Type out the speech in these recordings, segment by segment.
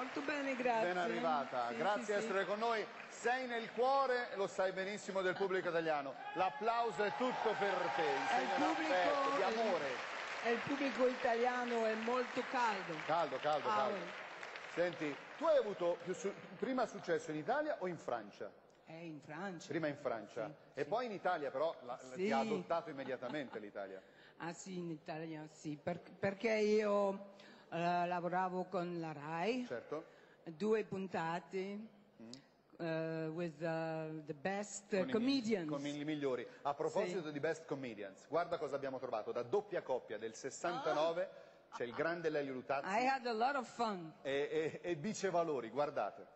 Molto bene, grazie. Ben arrivata, sì, grazie sì, di essere con noi. Sei nel cuore, lo sai benissimo, del pubblico italiano. L'applauso è tutto per te, in segno d'affetto, di amore. Il pubblico italiano è molto caldo. Caldo. Oui. Senti, tu hai avuto prima successo in Italia o in Francia? In Francia. Prima in Francia sì, e sì. poi in Italia, però Sì. ti ha adottato immediatamente l'Italia. Ah sì, in Italia sì, perché io lavoravo con la RAI, Certo. 2 puntate with the best comedians. Con i migliori. A proposito di Best Comedians, guarda cosa abbiamo trovato. Da Doppia Coppia del 69 c'è il grande Lelio Lutazzi. I had a lot of fun. E Bice Valori, guardate.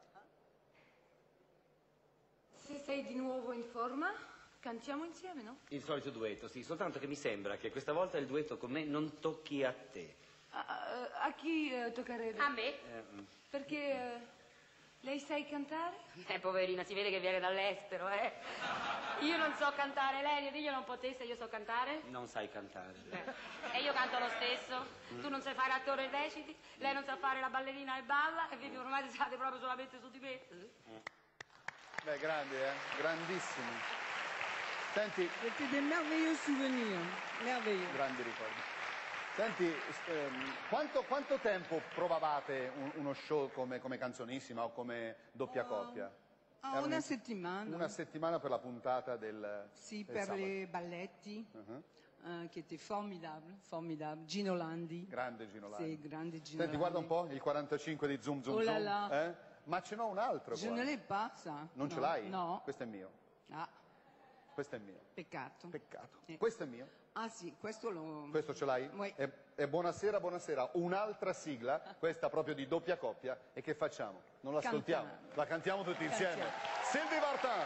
Se sei di nuovo in forma, cantiamo insieme, no? Il solito duetto, sì, soltanto che mi sembra che questa volta il duetto con me non tocchi a te. A chi toccherebbe? A me? Perché lei sai cantare? Poverina, si vede che viene dall'estero, eh. Io non so cantare, lei diglielo un po' te se io so cantare. Non sai cantare. E io canto lo stesso. Tu non sai fare attore e reciti, lei non sa fare la ballerina e balla, e vi ormai state proprio solamente su di me. Beh, grandi, grandissimi. Senti, C'était des merveilleux souvenirs, merveilleux. grandi ricordi. Senti, quanto tempo provavate uno show come Canzonissima o come Doppia Coppia? Una settimana. Una settimana per la puntata del Sì, del per sabato. les balletti, che était formidable. Gino Landi. Grande Gino Landi. Sì, grande Gino Senti, Landi. guarda un po' il 45 di Zoom Zoom Oh là Zoom. là. Ma ce n'ho un altro Je qua. ne l'ai pas, ça. Non ce No, l'hai? No. Questo è mio. Ah, Questo è mio. peccato. Peccato. Eh. Questo è mio. Ah sì, questo lo... Questo ce l'hai? Oui. E buonasera, buonasera. Un'altra sigla, questa proprio di Doppia Coppia. E che facciamo? Non l'ascoltiamo? Cantiamo. La cantiamo tutti insieme. Sylvie Vartan!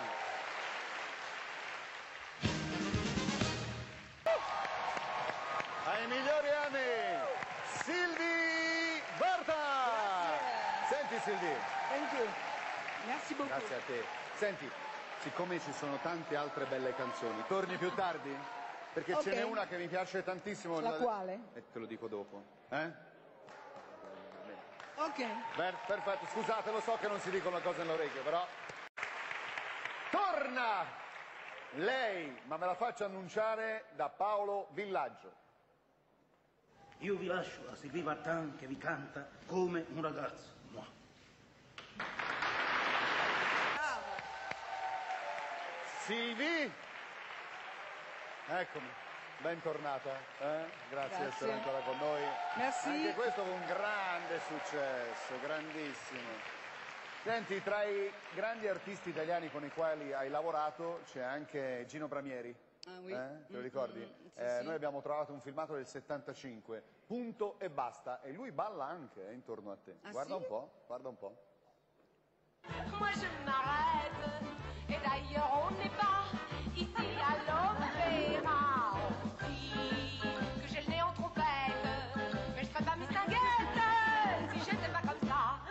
Ai migliori anni, Sylvie Vartan! Senti Sylvie. Thank you. Merci beaucoup. Grazie a te. Senti, siccome ci sono tante altre belle canzoni, torni più tardi? Perché ce Ok. n'è una che mi piace tantissimo. La quale? E te lo dico dopo. Ok. Perfetto, scusate, lo so che non si dicono cose nell'orecchio, però... Torna! Lei, ma me la faccio annunciare da Paolo Villaggio. Io vi lascio a Sylvie Vartan che vi canta come un ragazzo. Mua. Sylvie! Eccomi, bentornata. Grazie di essere ancora con noi. Merci. Anche questo è un grande successo, grandissimo. Senti, tra i grandi artisti italiani con i quali hai lavorato c'è anche Gino Bramieri. Ah, oui. Te lo ricordi? Sì, sì. Noi abbiamo trovato un filmato del 75, Punto e basta, e lui balla anche intorno a te. Ah, Guarda sì? un po', guarda un po'. Moi je m'arrête, et d'ailleurs on n'est pas ici à l'opéra. On dit que j'ai le nez en trompette, mais je ferais pas mistinguette si j'étais pas comme ça.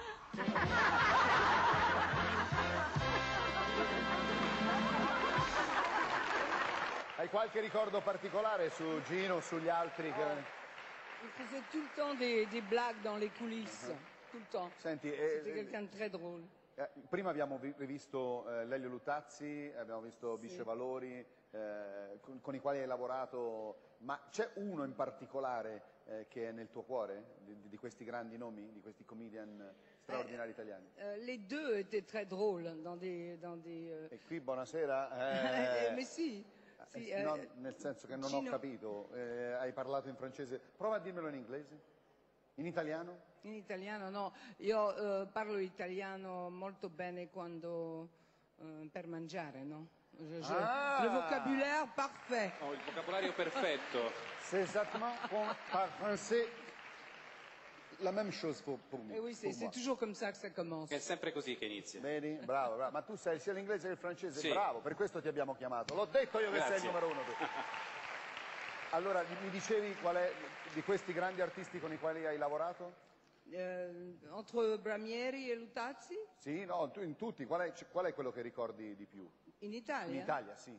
Hai qualche ricordo particolare su Gino, sugli altri? Il faisait tout le temps des blagues dans les coulisses. Tout le temps. Senti, C'était quelqu'un de très drôle. prima abbiamo rivisto Lelio Lutazzi, abbiamo visto Bice Valori, con i quali hai lavorato, ma c'è uno in particolare che è nel tuo cuore, di questi grandi nomi, di questi comedian straordinari italiani? Les deux étaient très drôles dans des... E qui buonasera. mais si. Sì, no, nel senso che non Gino- ho capito, hai parlato in francese, prova a dirmelo in inglese, in italiano? In italiano no, io parlo italiano molto bene quando per mangiare, no? Le vocabulaire parfait. Oh, il vocabolario perfetto. C'est exactement par français la même chose pour Eh oui, c'est toujours comme ça que ça commence. È sempre così che inizia. Vedi? Bravo, bravo, ma tu sai sia l'inglese che il francese, Sì. bravo, per questo ti abbiamo chiamato, l'ho detto io che sei il Grazie. numero uno tu. Allora, mi dicevi qual è di questi grandi artisti con i quali hai lavorato? Entre Bramieri e Lutazzi? Sì, no, tu in tutti, qual è quello che ricordi di più? In Italia? In Italia, sì.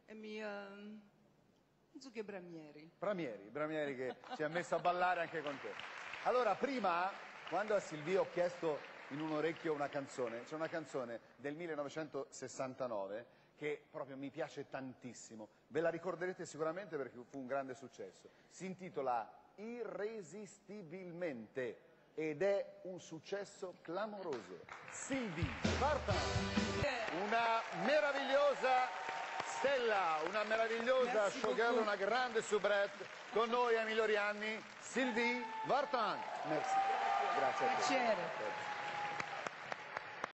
Penso che Bramieri. Bramieri che si è messo a ballare anche con te. Allora, prima, quando a Silvia ho chiesto in un orecchio una canzone. C'è una canzone del 1969 che proprio mi piace tantissimo. Ve la ricorderete sicuramente perché fu un grande successo. Si intitola Irresistibilmente ed è un successo clamoroso. Sylvie Vartan, una meravigliosa stella, una meravigliosa showgirl, una grande soubrette. Con noi ai migliori anni, Sylvie Vartan. Merci. Grazie a te. Piacere.